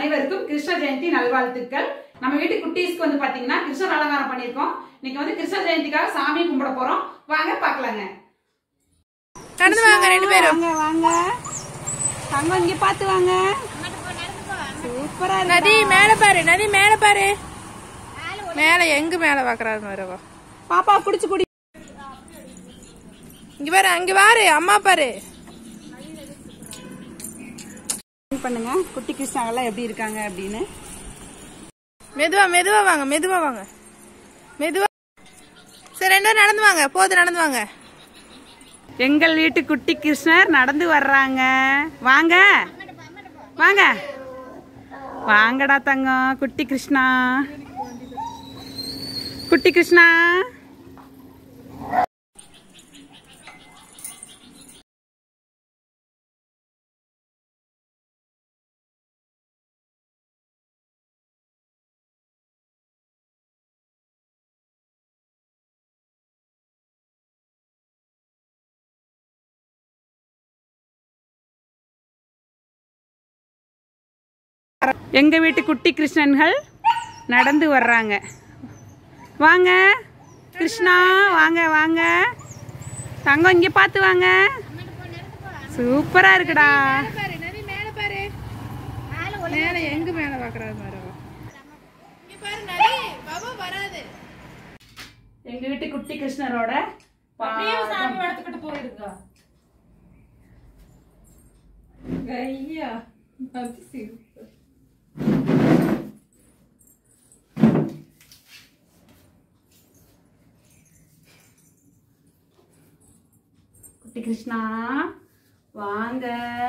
அனைவருக்கும் கிருஷ்ண ஜெயந்தி நல்வாழ்த்துக்கள். நம்ம வீட்டு குட்டீஸ்க்கு வந்து பாத்தீங்கன்னா கிருஷ்ணர் அலங்காரம் பண்ணிருக்கோம். இன்னைக்கு வந்து கிருஷ்ண ஜெயந்திக்காக சாமி கும்பிட போறோம். வாங்க பார்க்கலாங்க. நடந்து வாங்க ரெண்டு பேரும். வாங்க தங்கம் இங்க பாத்து வாங்க. சூப்பரா நதி மேல பாரு, நதி மேல பாரு. மேல எங்க மேல பாக்குறாரு பாருவா. பாப்பா குடிச்சு குடி. இங்க பாரு, அங்க பாரு, அம்மா பாரு. பண்ணுங்க குட்டி கிருஷ்ணாவெல்லாம் எப்படி இருக்காங்க அப்படின்னு. மெதுவா மெதுவா வாங்க, மெதுவா வாங்க, மெதுவா. சரி ரெண்டு பேரும் நடந்து வாங்க, போது நடந்து வாங்க. எங்கள் வீட்டு குட்டி கிருஷ்ணர் நடந்து வர்றாங்க. வாங்க வாங்க வாங்கடா தங்கம். குட்டி கிருஷ்ணா, குட்டி கிருஷ்ணா. எங்க வீட்டு குட்டி கிருஷ்ணன்கள் நடந்து வர்றாங்க. வாங்க கிருஷ்ணா, வாங்க வாங்க தங்கம் இங்க பாத்து வாங்க. சூப்பரா இருக்குடா. நதி மேல பாரு, மேல எங்க மேல பாக்குறாரு பாருவா. இங்க பாரு நதி, பாபா வராது. எங்க வீட்டு குட்டி கிருஷ்ணரோட சாமி வளர்த்துக்கிட்டு போயிருக்கா. ஐயா குட்டி கிருஷ்ணா வாங்க.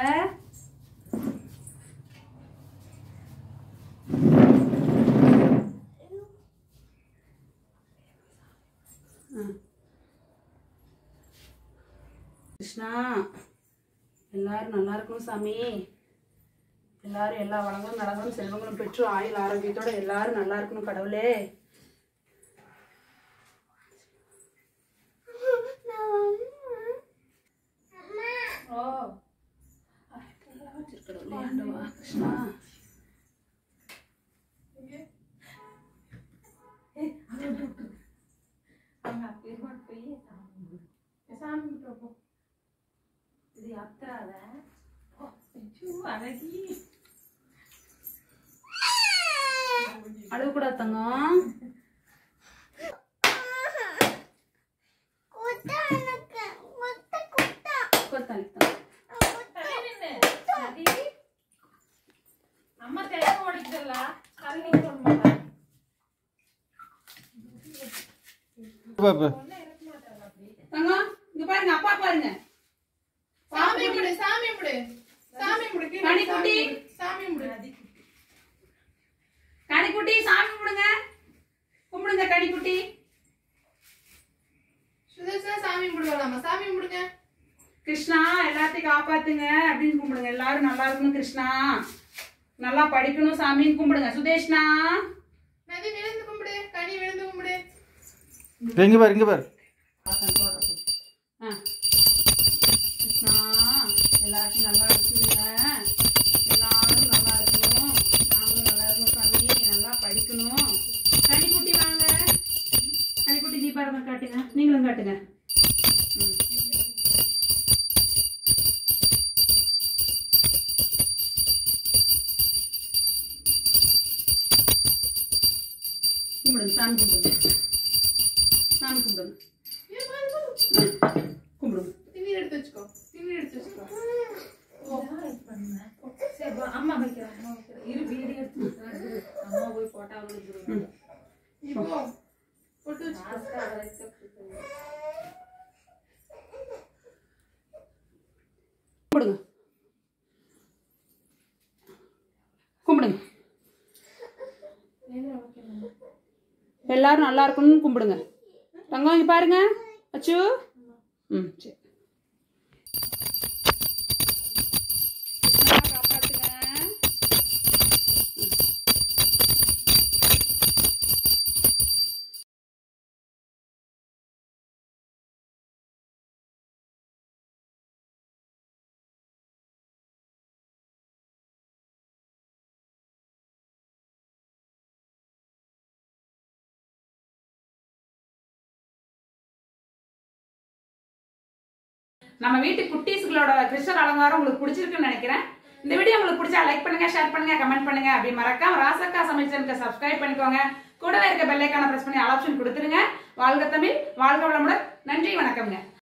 கிருஷ்ணா எல்லாரும் நல்லா இருக்கணும் சாமி. எல்லாரும் எல்லா வளங்களும் நலங்களும் செல்வங்களும் பெற்று ஆயுள் ஆரோக்கியத்தோட எல்லாரும் நல்லா இருக்கணும் கடவுளே. கிருஷ்ணா இது யாத்திராத அழுவ கூட தங்கம். அம்மா தெரிய ஓடிச்சல தண்ணி போட தங்கம் இங்க பாருங்க, அப்பா பாருங்க. சாமி முடி, சாமி முடி, சாமி முடி. கனிக்குட்டி சாமி முடி, கனிக்குட்டி சாமி கும்பிடுங்க, கும்பிடுங்க கனிக்குட்டி. சுதேஷா சாமி முடுவாளாமா, சாமி முடுங்க. கிருஷ்ணா எல்லாத்தையும் காப்பாத்துங்க அப்படின்னு கும்பிடுங்க. எல்லாரும் நல்லா இருக்கணும் கிருஷ்ணா, நல்லா படிக்கணும் சாமின்னு கும்பிடுங்க. சுதேஷ்னா நதி விழுந்து கும்பிடு, கனி விழுந்து கும்பிடு. இங்க பாரு, இங்க பாரு. கிருஷ்ணா எல்லாத்தையும் நல்லா இருக்குங்க, எல்லாரும் நல்லா இருக்கணும், நாங்களும் நல்லா இருக்கணும் சாமி, நல்லா படிக்கணும். கனிக்குட்டி வாங்க, கனிக்குட்டி தீபாரதம் காட்டுங்க, நீங்களும் காட்டுங்க. கும்பிடுங்க சாமி, கும்பிடுங்க சாமி, கும்பிடுங்க கும்பிடுங்க. திண்ணீர் எடுத்து வச்சுக்கோ, திண்ணீர் எடுத்து வச்சுக்கோ. அம்மா வைக்கிறேன், இரு வீடியோ எடுத்து அம்மா போய் போட்டா இப்போ போட்டு வச்சுக்கோ. கும்பிடுங்க கும்பிடுங்க. எல்லாரும் நல்லா இருக்கணும்னு கும்பிடுங்க. தங்கம் இங்க பாருங்க அச்சு. சரி. நம்ம வீட்டு குட்டீஸ்களோட கிருஷ்ணர் அலங்காரம் உங்களுக்கு பிடிச்சிருக்குன்னு நினைக்கிறேன். இந்த வீடியோ உங்களுக்கு பிடிச்சா லைக் பண்ணுங்க, ஷேர் பண்ணுங்க, கமெண்ட் பண்ணுங்க. அப்படி மறக்காம ராசக்கா சமையல் சேனலுக்கு சப்ஸ்கிரைப் பண்ணிக்கோங்க. கூடவே இருக்க பெல் ஐகானை பிரஸ் பண்ணி ஆல் ஆப்ஷன் கொடுத்துருங்க. வாழ்க தமிழ், வாழ்க வளமுடன். நன்றி, வணக்கம்ங்க.